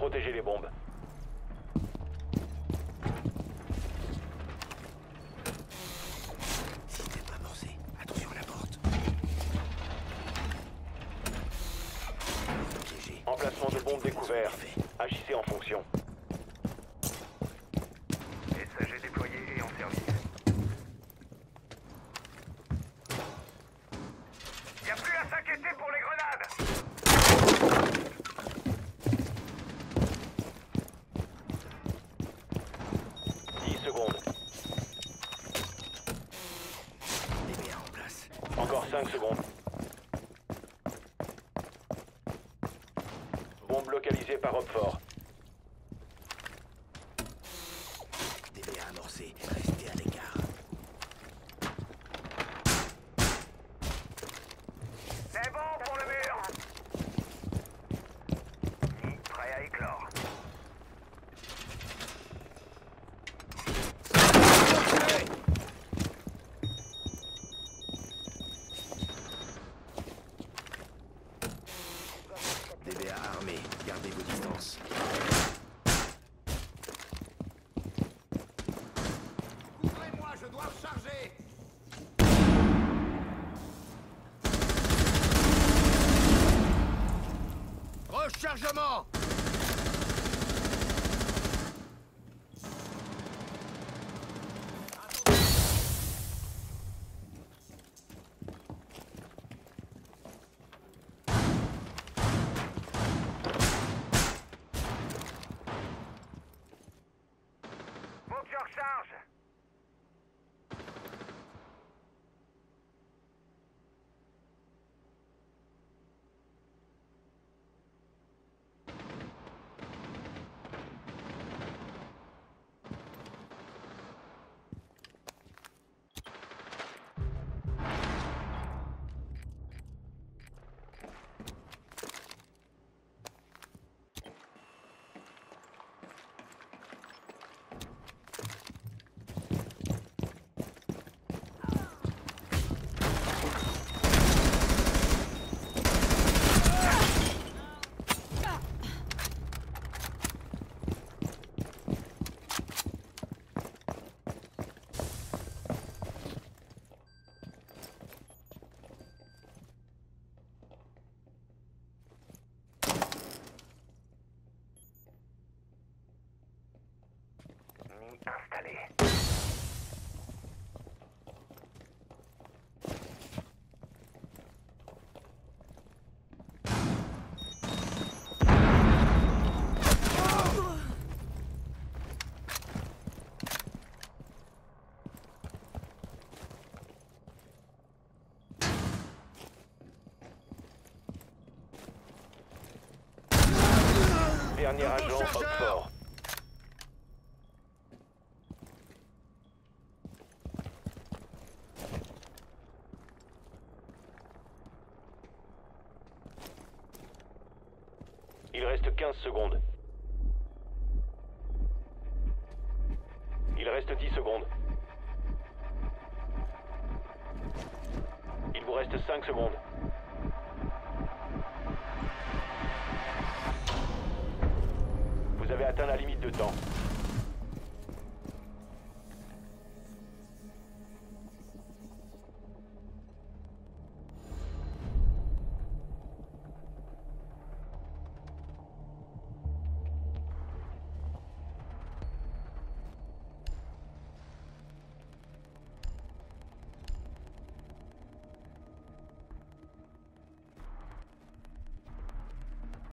protéger les bombes. Système amorcé. Attention à la porte. Piégé. Emplacement de bombe découvert. Agissez en fonction. SAG déployé et en service. Y a plus à s'inquiéter pour les grenades. 10 secondes. DBA en place. Encore 5 secondes. Bombe localisée par Roquefort. DBA amorcé. Restez à l'écart. C'est bon pour le mur. Nid prêt à éclore. DBA armé. Gardez vos distances. Ouvrez-moi, je dois recharger. Rechargement! Faut que je recharge. Nid installé. Dernier agent, Roquefort. Il reste 15 secondes. Il reste 10 secondes. Il vous reste 5 secondes. Vous avez atteint la limite de temps.